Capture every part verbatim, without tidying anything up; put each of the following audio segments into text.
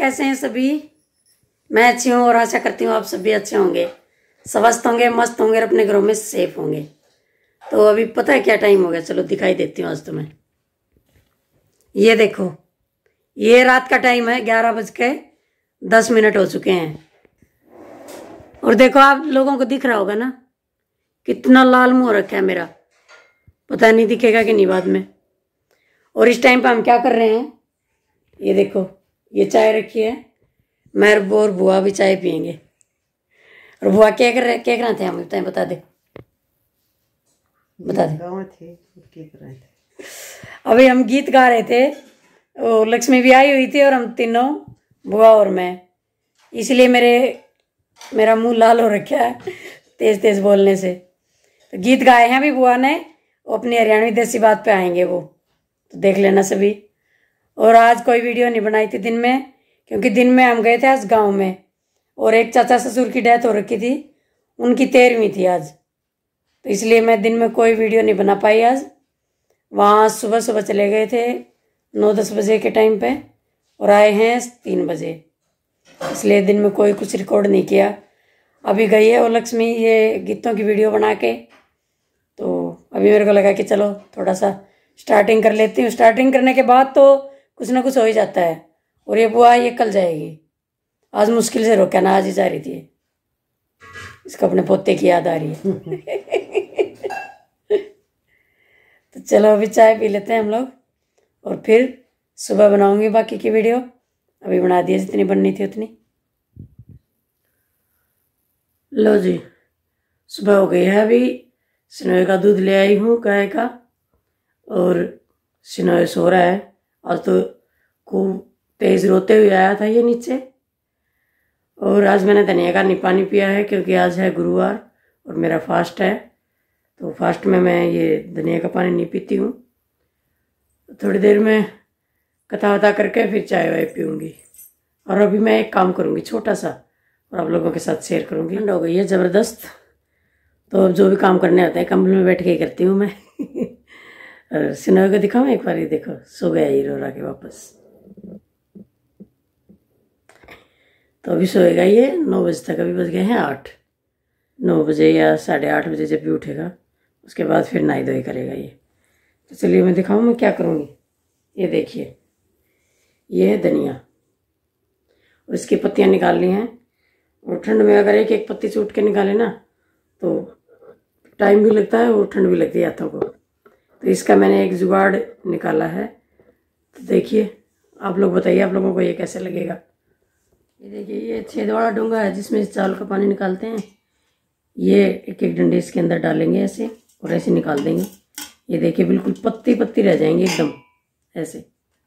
कैसे हैं सभी? मैं अच्छी हूँ और आशा करती हूँ आप सभी अच्छे होंगे, स्वस्थ होंगे, मस्त होंगे और अपने घरों में सेफ होंगे। तो अभी पता है क्या टाइम हो गया, चलो दिखाई देती हूँ आज तुम्हें। ये देखो, ये रात का टाइम है, ग्यारह बज के दस मिनट हो चुके हैं। और देखो आप लोगों को दिख रहा होगा ना कितना लाल मुंह रखा है मेरा, पता नहीं दिखेगा कि नहीं बाद में। और इस टाइम पे हम क्या कर रहे हैं, ये देखो ये चाय रखी है, मैं और बुआ भी चाय पियेंगे। और बुआ क्या कर रहे क्या कर रहे थे हम बताएं, बता दे बता दे थे, क्या कर रहे थे? अभी हम गीत गा रहे थे, वो लक्ष्मी भी आई हुई थी और हम तीनों, बुआ और मैं, इसलिए मेरे मेरा मुंह लाल हो रखा है तेज तेज बोलने से। तो गीत गाए हैं अभी बुआ ने, वो अपनी हरियाणवी देसी बात पे आएंगे वो, तो देख लेना सभी। और आज कोई वीडियो नहीं बनाई थी दिन में, क्योंकि दिन में हम गए थे आज गांव में, और एक चाचा ससुर की डेथ हो रखी थी, उनकी तेरहवीं थी आज, तो इसलिए मैं दिन में कोई वीडियो नहीं बना पाई आज। वहाँ सुबह सुबह चले गए थे नौ दस बजे के टाइम पे, और आए हैं तीन बजे, इसलिए दिन में कोई कुछ रिकॉर्ड नहीं किया। अभी गई है वो लक्ष्मी ये गीतों की वीडियो बना के, तो अभी मेरे को लगा कि चलो थोड़ा सा स्टार्टिंग कर लेती हूँ। स्टार्टिंग करने के बाद तो कुछ ना कुछ हो ही जाता है। और ये बुआ ये कल जाएगी, आज मुश्किल से रोका ना, आज ही जा रही थी, इसको अपने पोते की याद आ रही है तो चलो अभी चाय पी लेते हैं हम लोग, और फिर सुबह बनाऊंगी बाकी की वीडियो। अभी बना दिया जितनी बननी थी उतनी। लो जी, सुबह हो गई है, अभी सिनोए का दूध ले आई हूँ गाय का, और सिनोए सो रहा है। आज तो खूब तेज रोते हुए आया था ये नीचे। और आज मैंने धनिया का नहीं पानी पिया है, क्योंकि आज है गुरुवार और मेरा फास्ट है, तो फास्ट में मैं ये धनिया का पानी नहीं पीती हूँ। थोड़ी देर में कथा वथा करके फिर चाय वाय पीऊँगी। और अभी मैं एक काम करूँगी छोटा सा, और आप लोगों के साथ शेयर करूँगी। ठंड हो गई है ज़बरदस्त, तो अब जो भी काम करने होते हैं कंबल में बैठ के ही करती हूँ मैं और सिनोए को दिखाऊँ एक बार, ये देखो सो गया ये रो रहा के वापस। तो अभी सोएगा ये नौ बजे तक, अभी बज गए हैं आठ, नौ बजे या साढ़े आठ बजे जब भी उठेगा उसके बाद फिर नहाई धोई करेगा ये। तो चलिए मैं दिखाऊँ मैं क्या करूँगी। ये देखिए, ये है धनिया, और इसकी पत्तियाँ निकाल ली हैं। और ठंड में अगर एक एक पत्ती चूट के निकाले ना तो टाइम भी लगता है और ठंड भी लगती है हाथों को। तो इसका मैंने एक जुगाड़ निकाला है, तो देखिए आप लोग बताइए आप लोगों को ये कैसे लगेगा। ये देखिए, ये छेद वाला डोंगा है जिसमें चावल का पानी निकालते हैं। ये एक एक डंडे इसके अंदर डालेंगे ऐसे, और ऐसे निकाल देंगे। ये देखिए बिल्कुल पत्ती पत्ती रह जाएंगे एकदम ऐसे।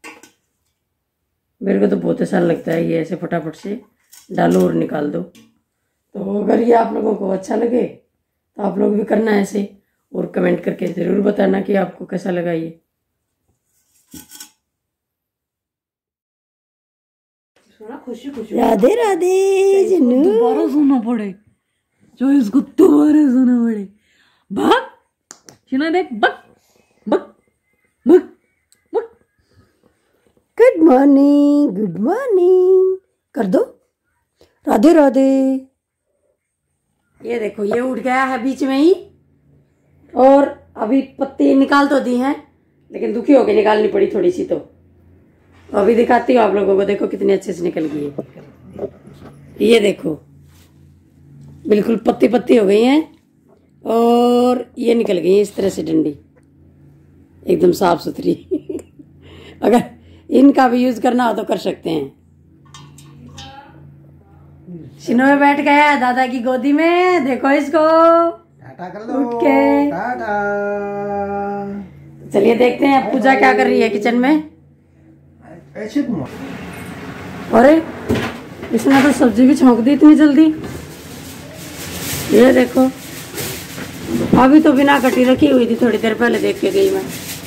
मेरे को तो बहुत आसान लगता है ये, ऐसे फटाफट से डालो और निकाल दो। तो अगर ये आप लोगों को अच्छा लगे तो आप लोग भी करना ऐसे, और कमेंट करके ज़रूर बताना कि आपको कैसा लगा ये। खुशी खुशी राधे राधे जिन्नू, दोबारा सुनना पड़े, जो इसको दोबारा सुनना पड़े। भाग सुना देख, बक बक बक बक। गुड मॉर्निंग गुड मॉर्निंग कर दो, राधे राधे। ये देखो ये उठ गया है बीच में ही, और अभी पत्ती निकाल तो दी हैं, लेकिन दुखी होके निकालनी पड़ी थोड़ी सी। तो अभी दिखाती हूँ आप लोगों को, देखो कितनी अच्छे से निकल गई है। ये देखो बिल्कुल पत्ती पत्ती हो गई हैं, और ये निकल गई है इस तरह से डंडी एकदम साफ सुथरी अगर इनका भी यूज करना हो तो कर सकते हैं। सिनोए बैठ गया है दादा की गोदी में, देखो इसको टाटा कर लो, उठ के टाटा। चलिए देखते हैं पूजा क्या कर रही है किचन में। ऐसे अरे इसने तो सब्जी भी छौंक दी इतनी जल्दी। ये देखो अभी तो बिना कटी रखी हुई थी, थोड़ी देर पहले देख के गई मैं।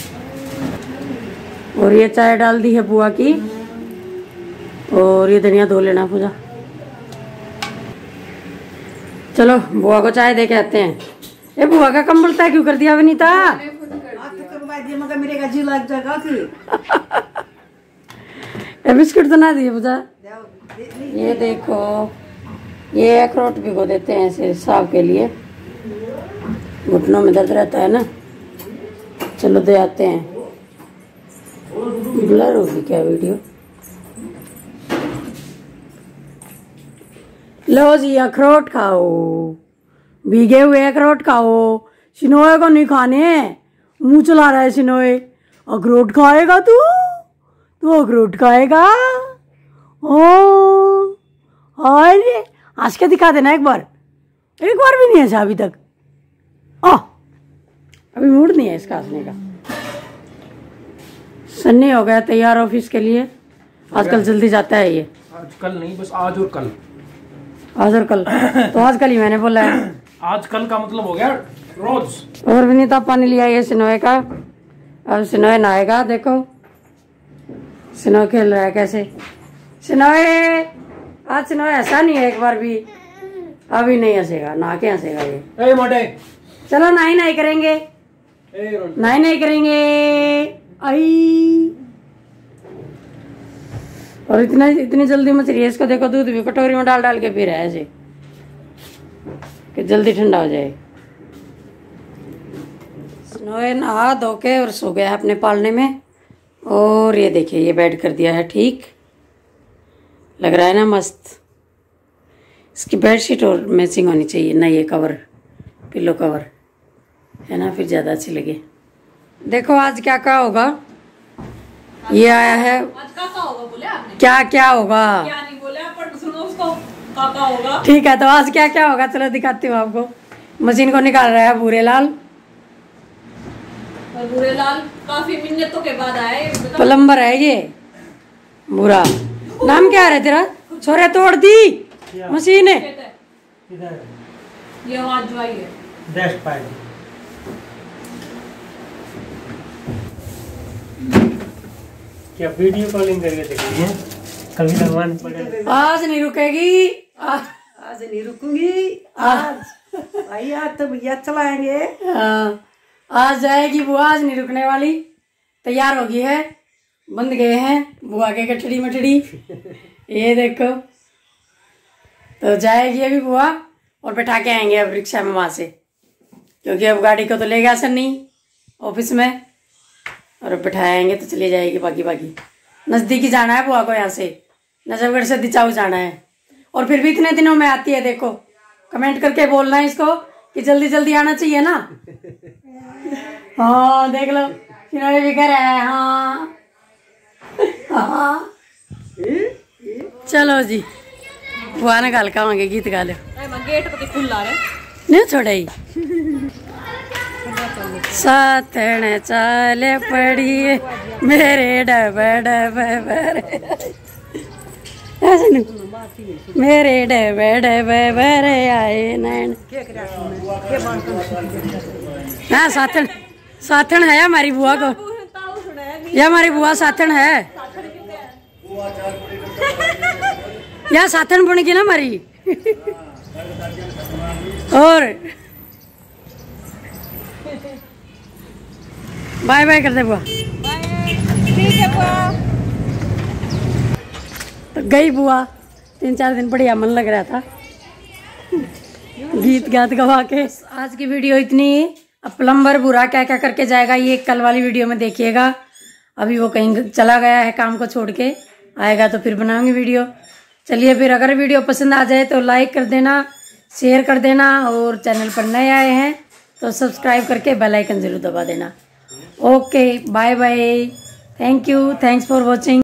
और ये चाय डाल दी है बुआ की, और ये धनिया धो लेना पूजा। चलो बुआ को चाय दे के आते हैं। ये बुआ का कंबल तय क्यों कर दिया विनीता? मेरे का जी लग जाएगा कि बिस्किट तो ना दिए पूजा। ये देखो, ये अखरोट भिगो देते हैं ऐसे साफ के लिए, घुटनों में दर्द रहता है ना। चलो दे आते हैं। ब्लर होगी क्या वीडियो? लो जी अखरोट खाओ, भीगे हुए अखरोट खाओ। सिनोए को नहीं खाने हैं, मुंह चला रहा है सिनोए। अखरोट खाएगा तू? तू अखरोट खाएगा? ओ अरे हंस के दिखा देना एक बार। एक बार भी नहीं हंसा अभी तक। आ अभी मूड नहीं है इसका हंसने का। सन्नी हो गया तैयार ऑफिस के लिए। आजकल जल्दी जाता है ये। आज कल नहीं, बस आज और कल। आज और कल तो आज कल ही मैंने बोला है। आज कल का मतलब हो गया रोज। और विनीता पानी लिया ये सिनोए का। अब सिनोए नहाएगा। देखो सिनोए खेल रहा है कैसे। सिनोए आज सिनोए ऐसा नहीं है एक बार भी। अभी नहीं हंसेगा, नहा के हंसेगा ये। ए मोटे, चलो नाई नाई करेंगे, ए नाई नाई करेंगे। आई और इतना इतनी जल्दी मच रही है इसको। देखो दूध भी कटोरी में डाल डाल के पी रहा है ऐसे कि जल्दी ठंडा हो जाए। स्नोए नहा धो के और सो गया अपने पालने में। और ये देखिए ये बेड कर दिया है ठीक, लग रहा है ना मस्त। इसकी बेडशीट और मैचिंग होनी चाहिए ना, ये कवर पिलो कवर है ना, फिर ज़्यादा अच्छी लगे। देखो आज क्या क्या होगा। ये आया है। आज काका होगा बोले आपने? क्या क्या होगा? क्या नहीं बोले, पर सुनो उसको। काका होगा। ठीक है तो आज क्या क्या होगा चलो दिखाती हूँ आपको। मशीन को निकाल रहा है भूरे लाल। और भूरे लाल काफी मिन्नतों के बाद आए। प्लम्बर है ये भूरा। नाम क्या है तेरा? छोरे तोड़ दी मशीन है। ये आवाज जो आई है डैश पैड। क्या वीडियो कॉलिंग करके देखी है? कभी लगवाना पड़ेगा। आज नहीं रुकेगी। आ, आज नहीं रुकूंगी। आज भाई आज तो भैया चलाएंगे। हाँ, आज जाएगी बुआ, आज नहीं रुकने वाली। तैयार हो गई है, बंद गए हैं बुआ के गठड़ी मठड़ी। ये देखो तो जाएगी अभी बुआ और बैठा के आएंगे अब रिक्शा में वहां से, क्योंकि अब गाड़ी को तो ले गया सर नहीं ऑफिस में, और अब बैठाएंगे तो चली जाएगी। बाकी बाकी नजदीकी जाना है बुआ को, यहाँ से नजफगढ़ से दिचाऊ जाना है। और फिर भी इतने दिनों में आती है। देखो कमेंट करके बोलना है इसको कि जल्दी जल्दी आना चाहिए ना। हाँ देख लो सिनोए भी कर रहा है। हाँ हाँ चलो जी बुआ ने गाल खावांगे, गीत गा लो। गेट पे खुला रहे नहीं छोड़ा ही साथन चाले पड़ी मेरे डब डब बरे मेरे डब डब बरे आए नैन। हाँ साथन साथन है हमारी बुआ को, ये हमारी बुआ साथन है। या साथन बनेगी ना हमारी। और बाय बाय कर दे बुआ। ठीक है बुआ। तो गई बुआ, तीन चार दिन बढ़िया मन लग रहा था गीत गात गवा के। आज की वीडियो इतनी। अब प्लम्बर बुरा क्या क्या करके जाएगा ये कल वाली वीडियो में देखिएगा। अभी वो कहीं चला गया है काम को छोड़ के, आएगा तो फिर बनाऊंगी वीडियो। चलिए फिर अगर वीडियो पसंद आ जाए तो लाइक कर देना, शेयर कर देना, और चैनल पर नए आए हैं तो सब्सक्राइब करके बेल आइकन जरूर दबा देना। Okay bye bye, thank you, thanks for watching.